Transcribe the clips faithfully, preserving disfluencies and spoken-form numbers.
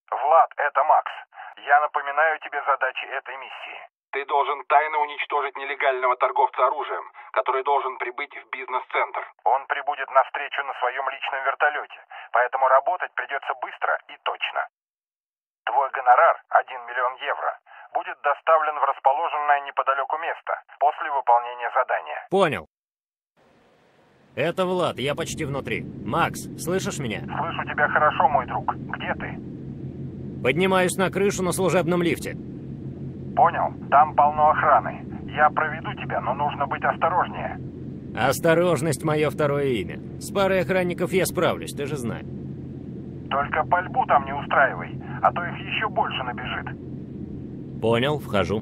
Влад, это Макс. Я напоминаю тебе задачи этой миссии. Ты должен тайно уничтожить нелегального торговца оружием, который должен прибыть в бизнес-центр. Он прибудет на встречу на своем личном вертолете, поэтому работать придется быстро и точно. Твой гонорар, один миллион евро, будет доставлен в расположенное неподалеку место после выполнения задания. Понял. Это Влад, я почти внутри. Макс, слышишь меня? Слышу тебя хорошо, мой друг. Где ты? Поднимаюсь на крышу на служебном лифте. Понял. Там полно охраны. Я проведу тебя, но нужно быть осторожнее. Осторожность — мое второе имя. С парой охранников я справлюсь, ты же знаешь. Только пальбу там не устраивай, а то их еще больше набежит. Понял, вхожу.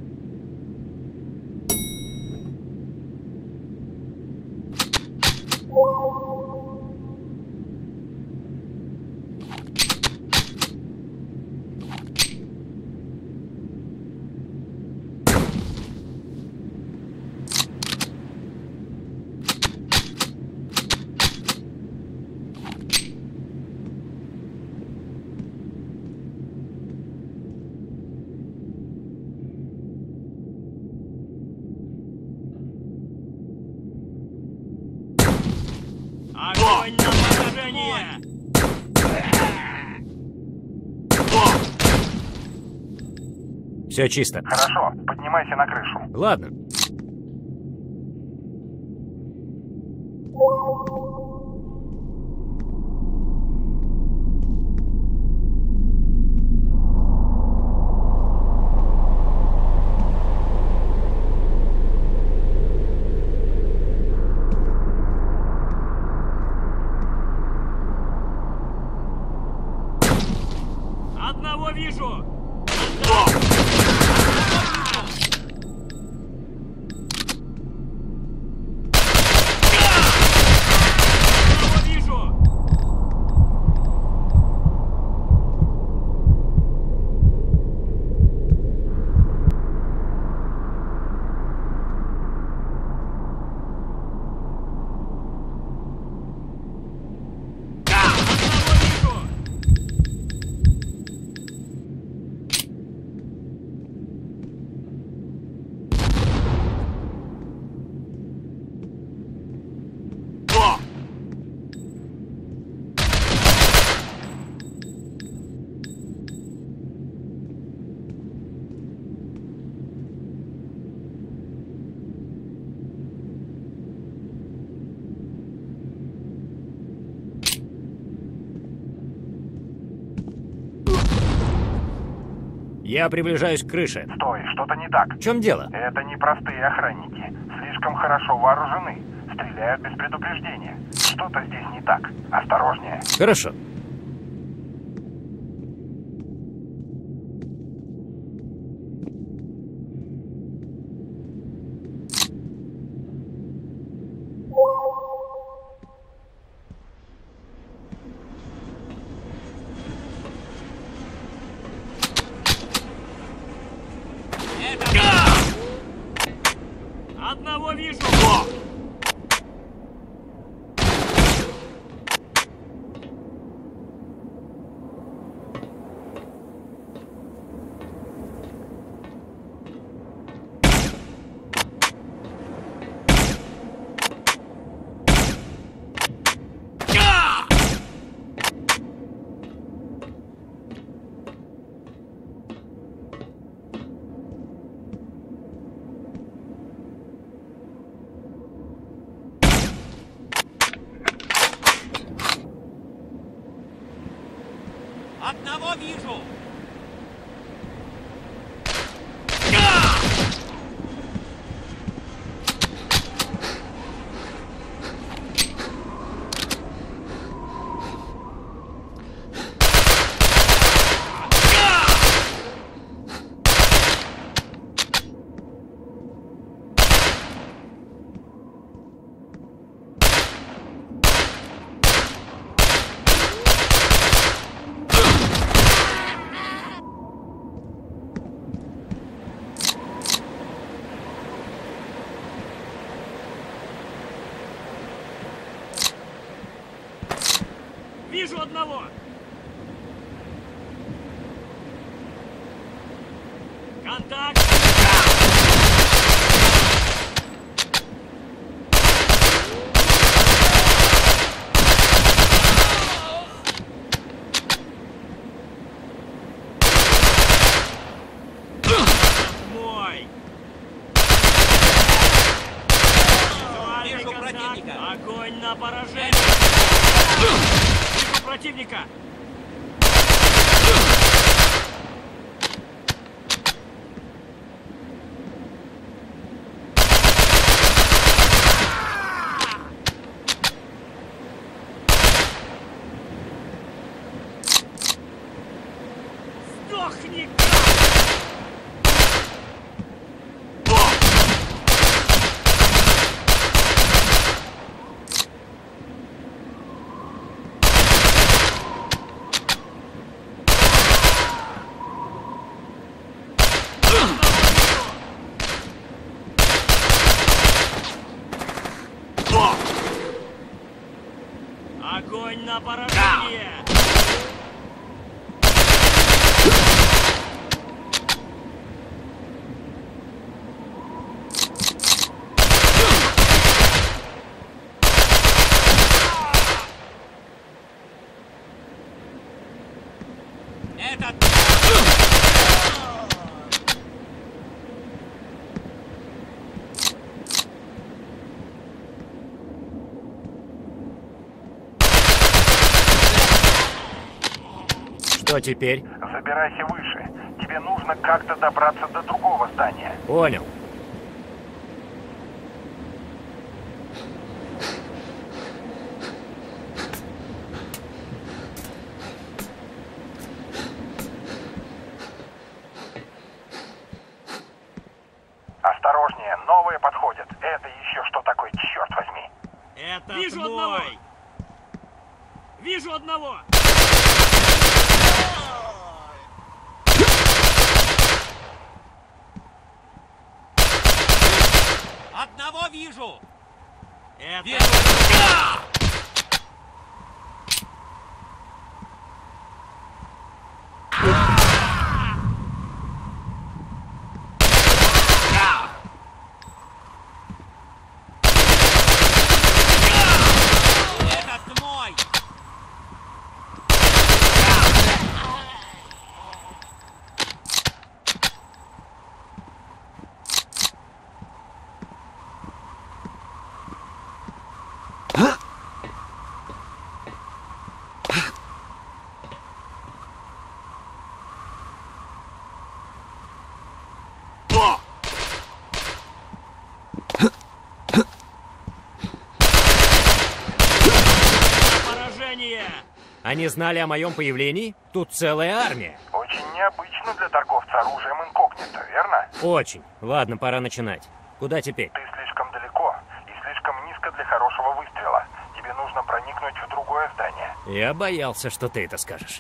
Огонь на поражение! Все чисто. Хорошо, поднимайся на крышу. Ладно. Одного вижу! Одного вижу! Одного вижу! Я приближаюсь к крыше. Стой, что-то не так. В чем дело? Это не простые охранники. Слишком хорошо вооружены. Стреляют без предупреждения. Что-то здесь не так. Осторожнее. Хорошо. Одного вижу! Одного вижу! Вижу одного! Контакт! Мой! Вижу противника. Огонь на поражение! Вижу противника! Сдохни! Огонь на поражение! Этот... Что теперь? Забирайся выше. Тебе нужно как-то добраться до другого здания. Понял. Осторожнее, новые подходят. Это еще что такое, черт возьми? Это Вижу мой. одного! Вижу одного! Одного вижу! Это... Вижу! Этот мой! Они знали о моем появлении? Тут целая армия. Очень необычно для торговца оружием инкогнито, верно? Очень. Ладно, пора начинать. Куда теперь? Ты слишком далеко и слишком низко для хорошего выстрела. Тебе нужно проникнуть в другое здание. Я боялся, что ты это скажешь.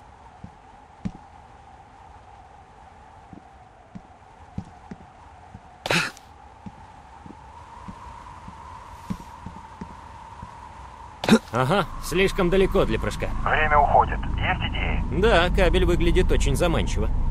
Ага, слишком далеко для прыжка. Время уходит. Есть идеи? Да, кабель выглядит очень заманчиво.